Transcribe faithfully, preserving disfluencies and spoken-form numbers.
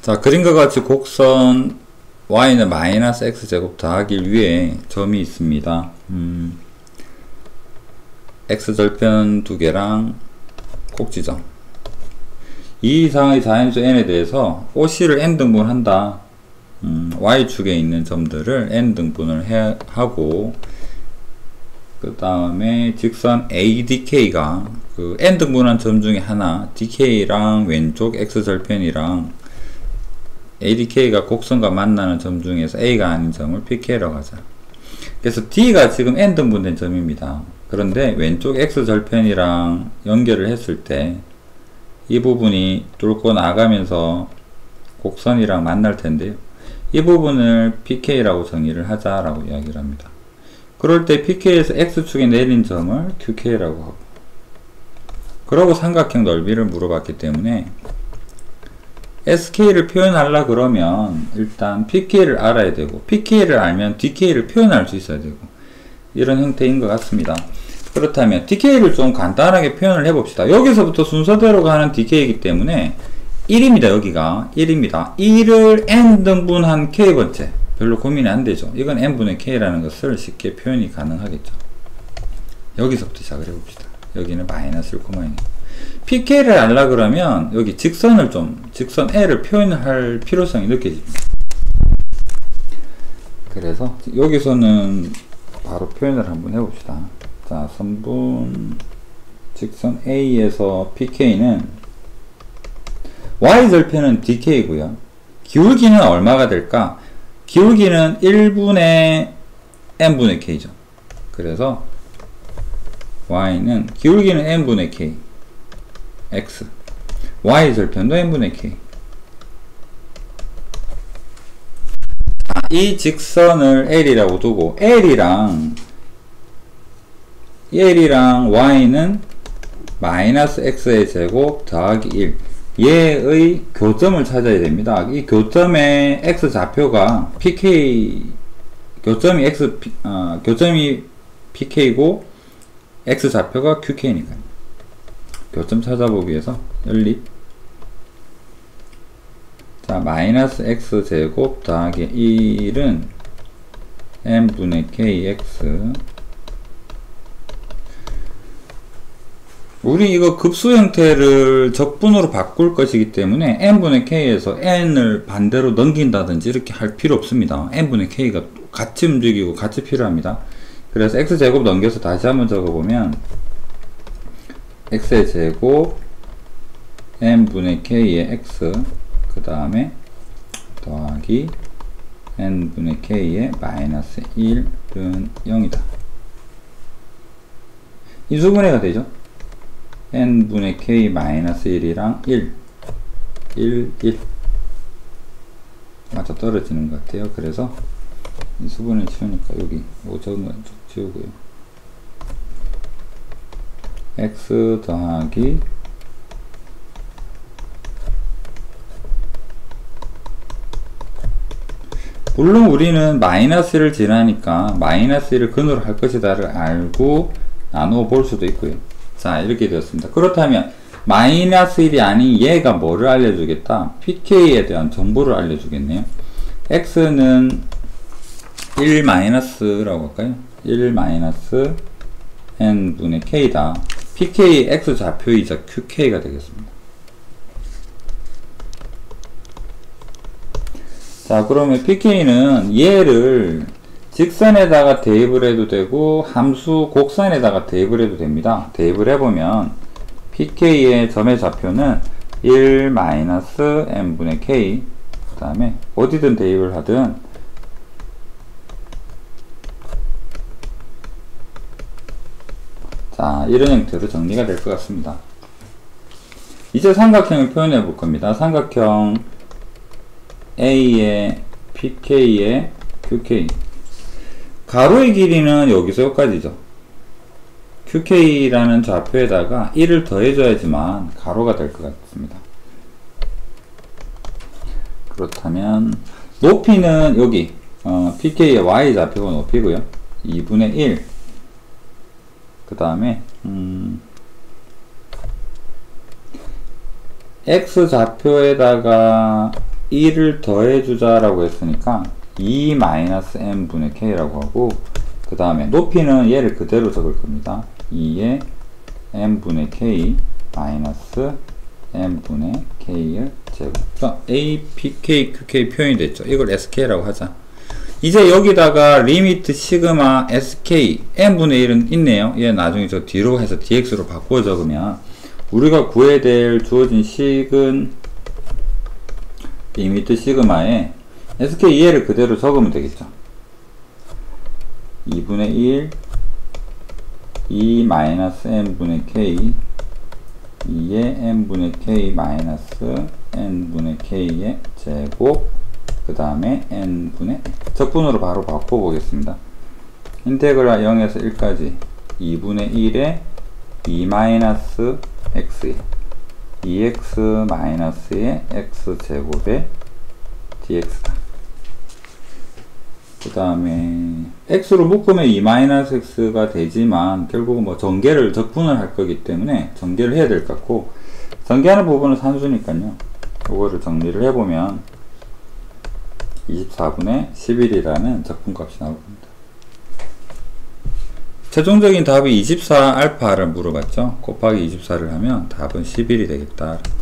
자, 그림과 같이 곡선 y는 마이너스 x제곱 더하기 위에 점이 있습니다. 음, x절편 두 개랑 꼭지점. 이 이상의 자연수 n에 대해서 오씨를 n등분 한다. 음, y축에 있는 점들을 n등분을 해, 하고 그 다음에 직선 에이디케이가 그 n등분한 점 중에 하나 dk랑 왼쪽 x절편이랑 에이디케이가 곡선과 만나는 점 중에서 a가 아닌 점을 pk라고 하자. 그래서 d가 지금 n등분된 점입니다. 그런데 왼쪽 x절편이랑 연결을 했을 때 이 부분이 뚫고 나가면서 곡선이랑 만날 텐데요. 이 부분을 pk라고 정의를 하자라고 이야기를 합니다. 그럴 때 pk에서 x축에 내린 점을 qk라고 하고, 그러고 삼각형 넓이를 물어봤기 때문에 sk를 표현하려 그러면 일단 pk를 알아야 되고, pk를 알면 dk를 표현할 수 있어야 되고, 이런 형태인 것 같습니다. 그렇다면 dk를 좀 간단하게 표현을 해봅시다. 여기서부터 순서대로 가는 dk이기 때문에 일입니다. 여기가 일입니다. 일을 n등분한 k번째, 별로 고민이 안되죠. 이건 n분의 k라는 것을 쉽게 표현이 가능하겠죠. 여기서부터 시작을 해봅시다. 여기는 마이너스 일, 일. pk를 알라 그러면 여기 직선을 좀, 직선 L을 표현할 필요성이 느껴집니다. 그래서 여기서는 바로 표현을 한번 해봅시다. 자, 선분 직선 A에서 pk는 y절편은 dk이고요. 기울기는 얼마가 될까? 기울기는 일분의 n분의 k죠. 그래서 y는 기울기는 n분의 k x, y절편도 n분의 k. 이 직선을 L이라고 두고 L이랑 L이랑 y는 마이너스 x의 제곱 더하기 일, 얘의 교점을 찾아야 됩니다. 이 교점의 x좌표가 pk, 교점이 x, 어, 교점이 pk고 x좌표가 qk니까요. 교점 찾아보기 위해서 연립. 자, 마이너스 x제곱 더하기 일은 n분의 kx. 우리 이거 급수 형태를 적분으로 바꿀 것이기 때문에 n분의 k에서 n을 반대로 넘긴다든지 이렇게 할 필요 없습니다. n분의 k가 같이 움직이고 같이 필요합니다. 그래서 x제곱 넘겨서 다시 한번 적어보면 x의 제곱 n분의 k의 x, 그 다음에 더하기 n분의 k의 마이너스 일은 영이다. 인수분해가 되죠. n분의 k 마이너스 일이랑 일, 일, 일 맞아 떨어지는 것 같아요. 그래서 인수분해 치우니까 여기 오 적은 건 쭉 지우고요. x 더하기 물론 우리는 마이너스 일을 지나니까 마이너스 일을 근으로 할 것이다를 알고 나누어 볼 수도 있고요. 자, 이렇게 되었습니다. 그렇다면 마이너스 일이 아닌 얘가 뭐를 알려주겠다? pk에 대한 정보를 알려주겠네요. x는 일 마이너스라고 할까요? 일 마이너스 n분의 k다. pk x좌표이자 qk가 되겠습니다. 자, 그러면 pk는 얘를 직선에다가 대입을 해도 되고 함수 곡선에다가 대입을 해도 됩니다. 대입을 해보면 pk의 점의 좌표는 일 마이너스 n분의 k, 그 다음에 어디든 대입을 하든 자, 이런 형태로 정리가 될 것 같습니다. 이제 삼각형을 표현해 볼 겁니다. 삼각형 A의 pk의 qk, 가로의 길이는 여기서 여기까지죠. qk라는 좌표에다가 일을 더해줘야지만 가로가 될 것 같습니다. 그렇다면 높이는 여기 어, pk의 y좌표가 높이고요. 이분의 일, 그 다음에 음, x좌표에다가 이를 더해주자라고 했으니까 이 마이너스 n분의 k라고 하고, 그 다음에 높이는 얘를 그대로 적을 겁니다. 이에 n분의 k 마이너스 n분의 k의 제곱. a, p, k, q, k 표현이 됐죠. 이걸 sk라고 하자. 이제 여기다가 리미트 시그마 sk n분의 일은 있네요. 얘 나중에 저 뒤로 해서 dx로 바꿔 적으면 우리가 구해야 될 주어진 식은 리미트 시그마에 sk 얘를 그대로 적으면 되겠죠. 이분의 일 이 마이너스 n분의 k 이에 n분의 k 마이너스 n분의 k의 제곱, 그 다음에 n분의 적분으로 바로 바꿔보겠습니다. 인테그랄 영에서 일까지 이분의 일에 이 마이너스 x에 이 엑스 마이너스의 x제곱의 dx다. 그 다음에 x로 묶으면 이 마이너스 x가 되지만 결국은 뭐 전개를 적분을 할 거기 때문에 전개를 해야 될 것 같고, 전개하는 부분은 산수니까요. 이거를 정리를 해보면 이십사분의 십일이라는 적분값이 나올 겁니다. 최종적인 답이 이십사 알파를 물어봤죠. 곱하기 이십사를 하면 답은 십일이 되겠다.